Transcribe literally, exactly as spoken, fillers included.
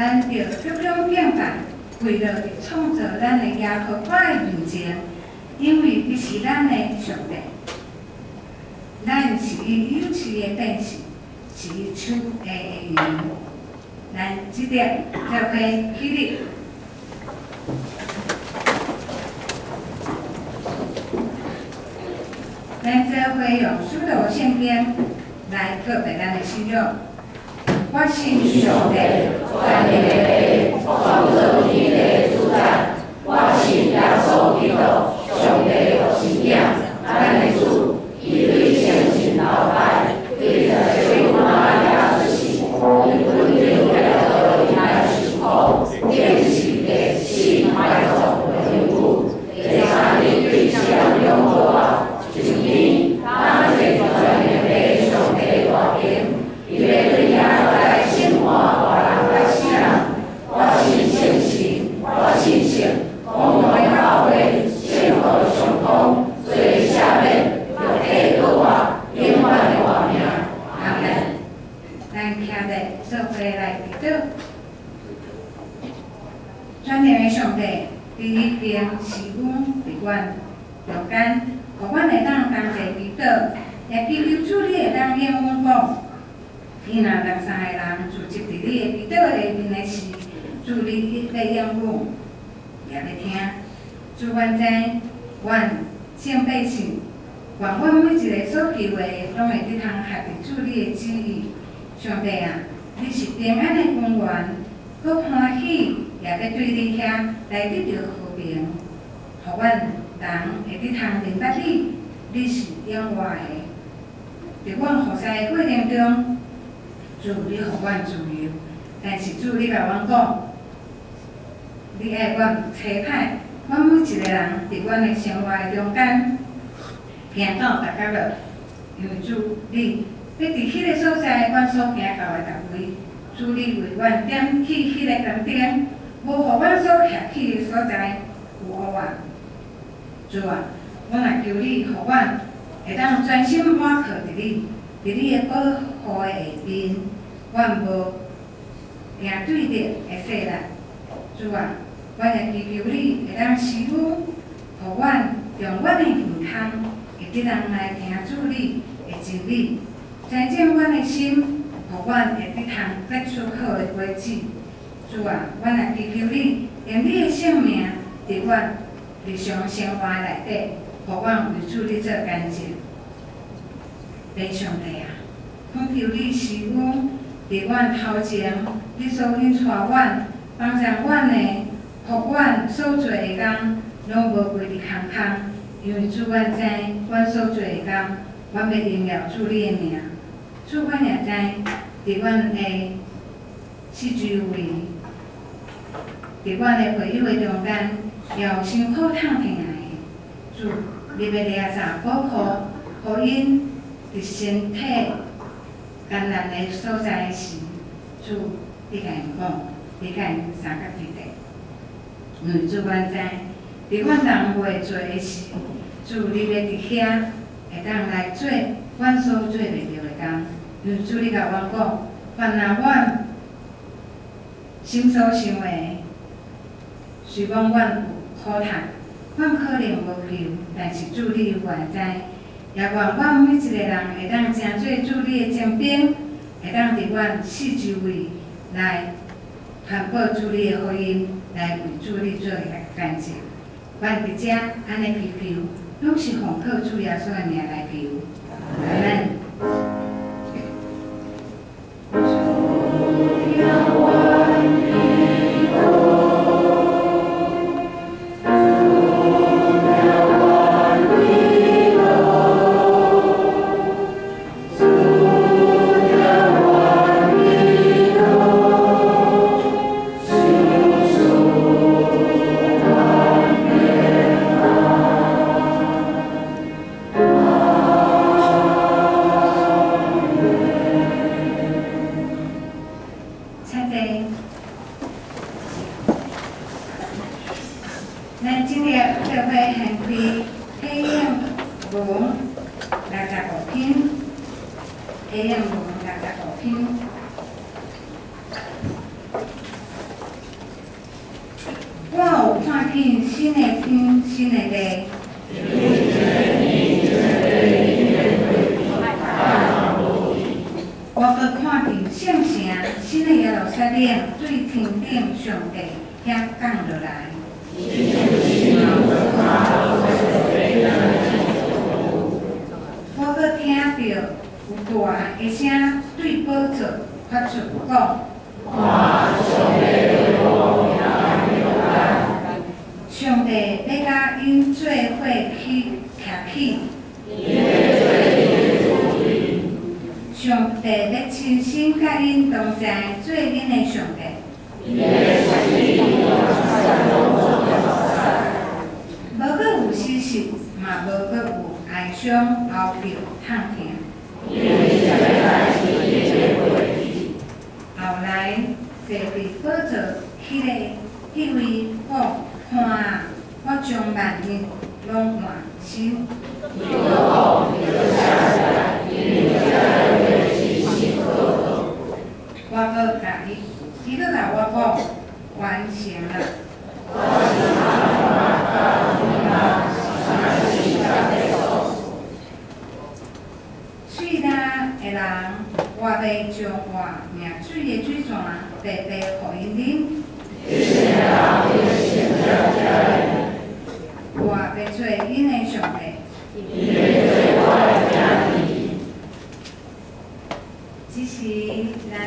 咱着各种变法，为了创造咱的耶和华的面前，因为伊是咱的上帝，咱是伊有赐的本事，是伊手的语言。咱即点做伙起立。 咱做伙用使徒圣经来告白咱的信仰。我信上帝，万能的创造天地主宰。我信耶稣基督，上帝的信仰，咱的主，伊对圣神头摆，对着水满也是信，伊本就来到伊来受苦，天是地是埋葬的缘故，第三日对上永活啊。 今天，咱这全人类上帝大名，伊要对咱来生活大人来信任。我信圣神，我信圣，公开教会，圣和上空，最下面要替我永远的活命。阿门。咱徛在做伙来祈祷。全能的上帝，第一篇是阮伫阮中间。 互阮会当同齐祈祷，也祈求主你会当应阮讲，伊若两三个人聚集伫你的祈祷下面的时，主你要应阮，也要听。主阮知，阮众百姓，愿阮每一个所求的，拢会得通合伫主你的旨意。上帝啊，你是平安的根源，搁欢喜，也要对你遐来得到和平，互阮。 人会得通明白你，你是永活的。伫阮服侍的过程中，主你互阮自由，但是主你甲阮讲，你爱阮差派，阮每一个人伫阮的生活的中间，行到大家乐，因为主你要伫迄个所在，阮所行到的逐位，主你为阮点起迄个灯点，无互阮所徛起的所在有污染。 主啊，我若求你，互阮会当专心倚靠伫你，伫你的保护的下面，阮无行对着的细力。主啊，我也祈求你会当使阮，互阮用阮的健康，会得当来听主你的真理，增进阮的心，互阮会得通结出好的果子。主啊，我也祈求你用你的性命伫阮。 日常生活内底，互阮为主你做干净。天上帝啊，恳求你使阮伫阮头前，你所引带阮，帮助阮的，互阮所做的工，拢无归伫空空。因为主阮知，阮所做的工，阮要荣耀主你的名。主阮也知，伫阮的四周围，伫阮的会友的中间。 要辛苦趁平来的，主，你要掠查保护，互因伫身体艰难的所在时，主，你甲因讲，你甲因三角地带。因为主阮知，伫阮人袂做的事，主你要伫遐会当来做阮所做袂着的工。因为主你甲阮讲，凡若阮心所想的，虽讲阮有。 苦读，阮可能无求，但是主你有原知，也愿阮每一个人会当成做主你的精兵，会当伫阮四周围来传播主你的福音，来为主你做干净。阮伫遮安尼祈求，拢是奉靠主耶稣的名来求。阿门。 我有看见新的天、新的地。我阁看见圣城、新的耶路撒冷对天顶上帝遐降落来。我阁听到有大个声对宝座发出讲：上帝要甲因做伙去徛起。上帝要亲身甲因同在，做恁的上帝。无阁有死实，嘛无阁有哀伤、后病、痛疼。后来坐伫宝座迄个迄位我看啊，我将万日拢换新。我阁甲伊，伊阁甲我讲，完成了。水力的人，我要将我命水的水泉白白互因啉。我要做因的上帝。只是咱。